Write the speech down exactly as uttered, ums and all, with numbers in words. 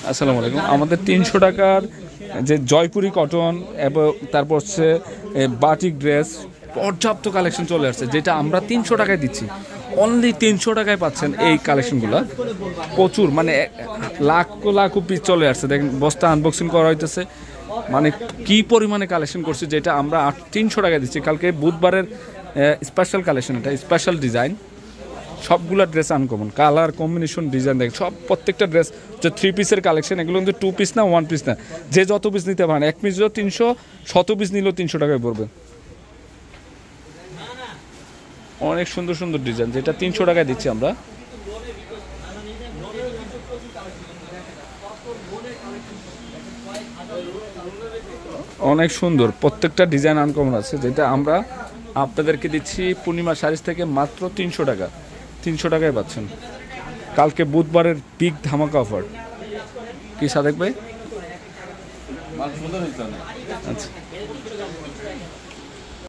আসসালামু আলাইকুম। আমাদের তিনশো টাকার যে জয়পুরি কটন এবং তারপর হচ্ছে বাটিক ড্রেস পর্যাপ্ত কালেকশন চলে আসছে, যেটা আমরা তিনশো টাকায় দিচ্ছি। অনলি তিনশো টাকায় পাচ্ছেন এই কালেকশনগুলো। প্রচুর মানে লাখ লাখ পিস চলে আসছে, দেখেন বস্তা আনবক্সিং করা হইতেছে। মানে কি পরিমাণে কালেকশন করছে, যেটা আমরা তিনশো টাকায় দিচ্ছি। কালকে বুধবারের স্পেশাল কালেকশন, এটা স্পেশাল ডিজাইন। সবগুলো dress uncommon, colour combination, design দেখেন। সব প্রত্যেকটা ড্রেস যে থ্রি পিসের কালেকশন, এগুলো কিন্তু টু পিস না, ওয়ান পিস না, যে যত পিস নিতে পারেন। এক পিস তিনশো, শত পিস নিলেও তিনশো টাকায় পড়বে। অনেক সুন্দর সুন্দর ডিজাইন, যেটা তিনশো টাকায় দিচ্ছি আমরা। অনেক সুন্দর প্রত্যেকটা ডিজাইন আনকমন আছে, যেটা আমরা আপনাদেরকে দিচ্ছি পূর্ণিমা শাড়িজ থেকে মাত্র তিনশো টাকা। তিনশো টাকায় পাচ্ছেন। কালকে বুধবারের বিগ ধামাকা অফার। কি সাদেক ভাই? আচ্ছা।